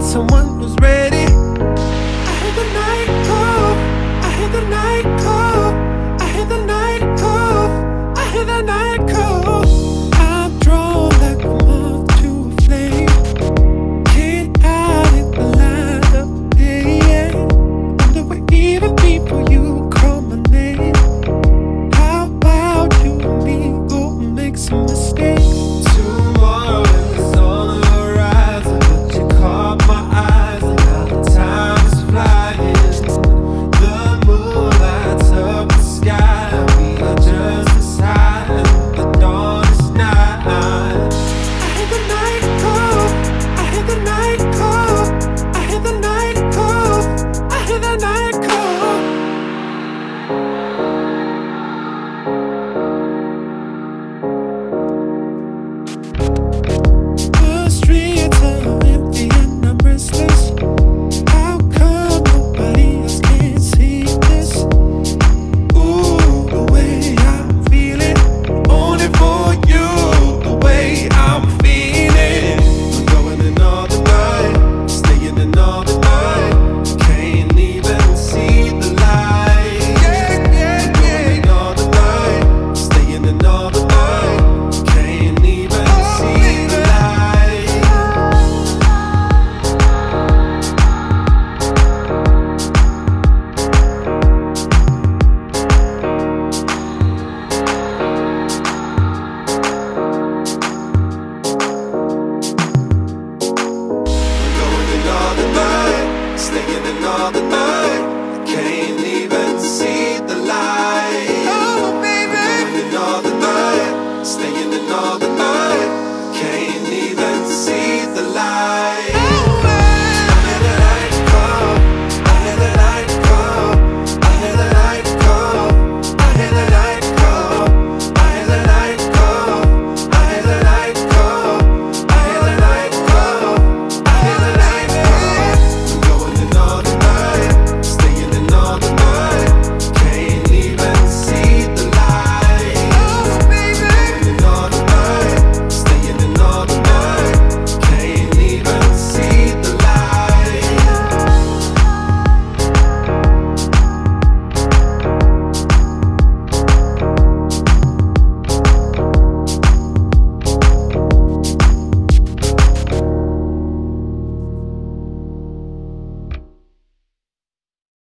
someone who's ready. I hear the night call, I hear the night call, I hear the night call, I hear the night call. I'm drawn like a moth to a flame, can't hide it, the light of day, yeah. Wonder where even before you call my name. How about you and me go make some mistakes? Tomorrow is on the horizon, but you caught my eyes, and now the time is flying. The moon lights up the sky, we are just as high, and the dawn is nigh. I hear the night call, I hear the night call, I hear the night call, I hear the night call. The streets are empty and I'm restless. How come nobody else can see this? Ooh, the way I'm feeling, only for you. The way I'm feeling, I'm going in all the night, staying in all the night, can't even see the light. yeah, yeah, I'm going in all the night, staying in all the night, can't even see the light. Going in all the night, staying in all the night, can't even see the light. Oh, baby. Going in all the night, staying in all the night, can't even see the light. Oh,